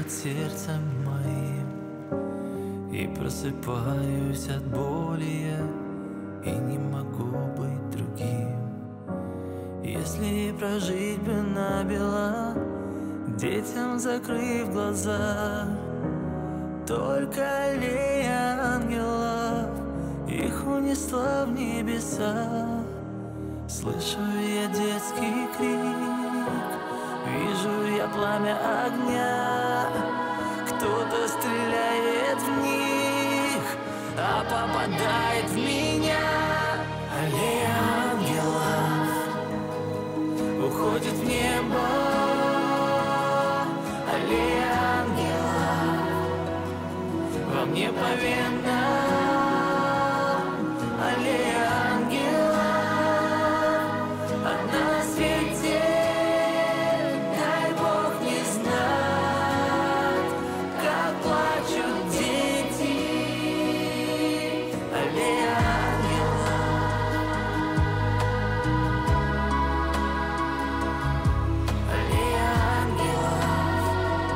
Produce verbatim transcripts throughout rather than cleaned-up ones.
под сердцем моим, и просыпаюсь от боли я, и не могу быть другим. Если прожить бы набело, детям закрыв глаза, только аллея ангелов их унесла в небеса. Слышу я детский крик, вижу я пламя огня. Кто-то стреляет в них, а попадает в меня. Аллея ангелов уходит в небо. Аллея ангелов во мне по венам. Аллея ангелов одна на свете, дай Бог не знать, как плачут дети. Аллея ангелов, аллея ангелов.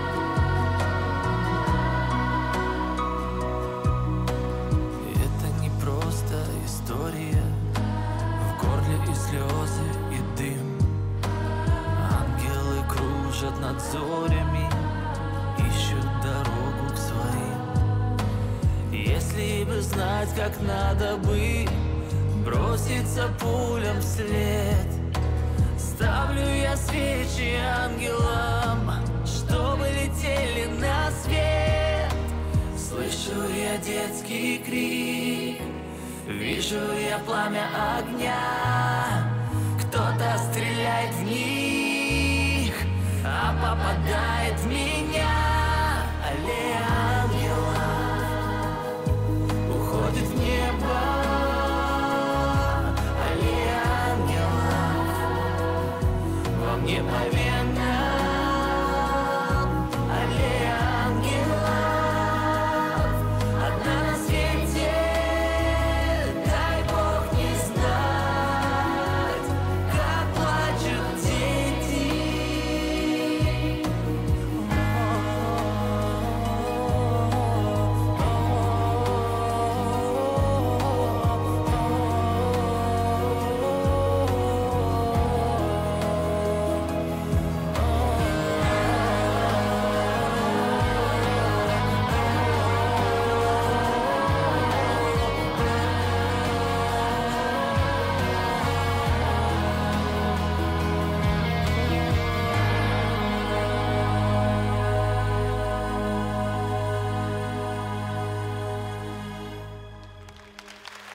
Это не просто история, в горле и слезы, и дым. Ангелы кружат над зорями, ищут дорогу к своим. Если бы знать, как надо бы броситься пулям вслед, ставлю я свечи ангелам, чтобы летели на свет. Слышу я детский крик, вижу я пламя огня. Кто-то стреляет в них, а попадает в меня. Аллея